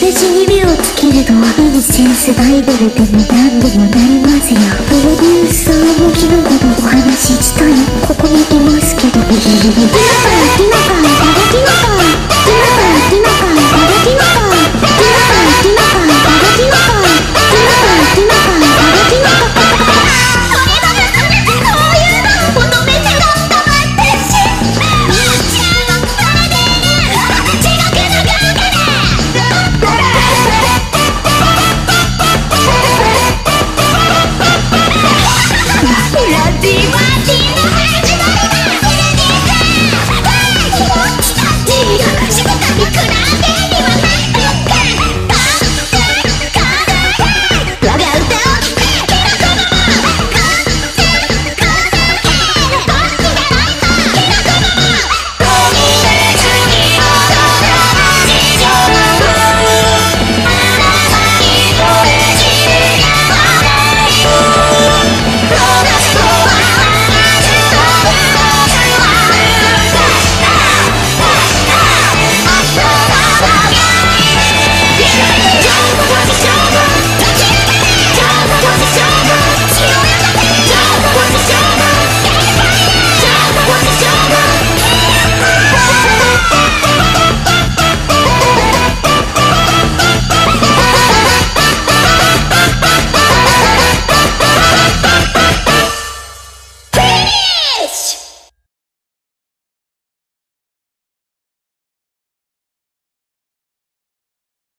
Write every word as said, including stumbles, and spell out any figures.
私に目をつけるといいセンスアイドルでも何でもなりますよ。プロデューサーもキノコのお話したいここにいますけど